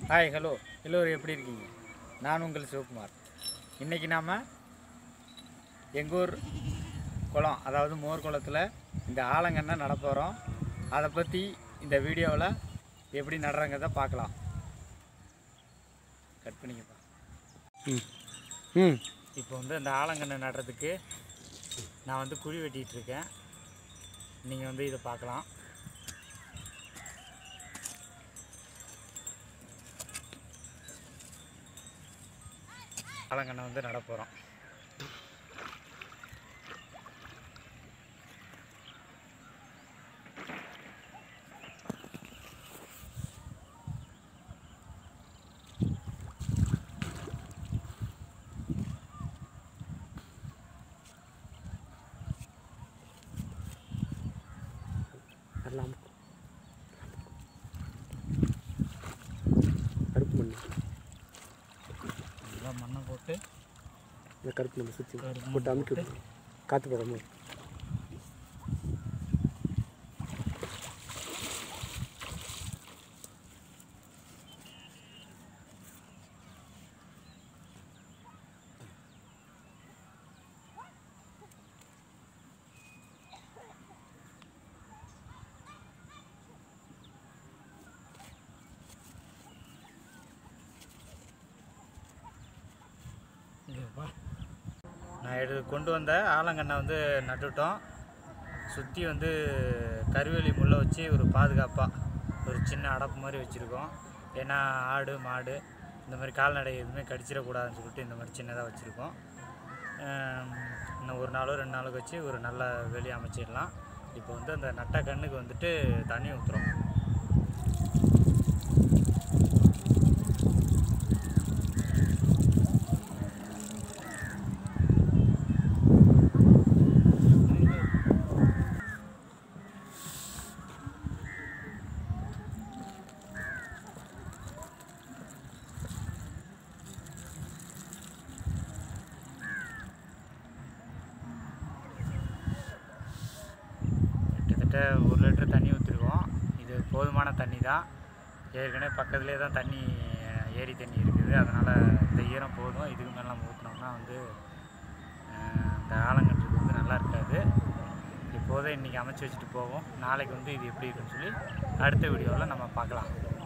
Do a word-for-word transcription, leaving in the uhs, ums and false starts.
Hi hello எல்லோரும் எப்படி இருக்கீங்க? நான் உங்கள் சிவகுமார். இன்றைக்கி நாம் எங்கள் ஊர் குளம், அதாவது மோர் குளத்தில் இந்த ஆலங்கண்ணை நட போகிறோம். அதை பற்றி இந்த வீடியோவில் எப்படி நடுறங்கிறத பார்க்கலாம். கட் பண்ணிக்கப்பா. ம் ம் இப்போ வந்து இந்த ஆலங்கண்ணை நடுறதுக்கு நான் வந்து குழி வெட்டிகிட்ருக்கேன். நீங்கள் வந்து இதை பார்க்கலாம். ஆலங்கண்ணை வந்து நட போகிறோம். எல்லாம் கருப்பு மண், நல்லா மண்ணை போட்டு இந்த கருப்பு மண்ணை சுற்றி போட்டு அமுக்கி விட்டு காற்று போடாமல் நான் எடுத்து கொண்டு வந்த ஆலங்கண்ணை வந்து நட்டுவிட்டோம். சுற்றி வந்து கருவேலி முள்ளை வச்சு ஒரு பாதுகாப்பாக ஒரு சின்ன அடப்பு மாதிரி வச்சுருக்கோம். ஏன்னா ஆடு மாடு இந்த மாதிரி கால்நடை எதுவுமே கடிச்சிடக்கூடாதுன்னு சொல்லிட்டு இந்த மாதிரி சின்னதாக வச்சுருக்கோம். இன்னும் ஒரு நாளோ ரெண்டு நாளுக்கு வச்சு ஒரு நல்ல வெளியே அமைச்சிடலாம். இப்போ வந்து அந்த நட்ட கண்ணுக்கு வந்துட்டு தண்ணி ஊற்றுறோம். கிட்டத்தட்ட ஒரு லிட்டர் தண்ணி ஊற்றிருக்கோம். இது போதுமான தண்ணி தான். ஏற்கனவே பக்கத்துலேயே தான் தண்ணி ஏரி தண்ணி இருக்குது. அதனால் இந்த ஈரம் போதும். இதுக்கு மேலே நம்ம ஊற்றினோம்னா வந்து இந்த ஆலங்கட்டுக்கு வந்து நல்லா இருக்காது. இப்போதே இன்றைக்கி அமைச்சு வச்சுட்டு போவோம். நாளைக்கு வந்து இது எப்படி இருக்குன்னு சொல்லி அடுத்த வீடியோவில் நம்ம பார்க்கலாம்.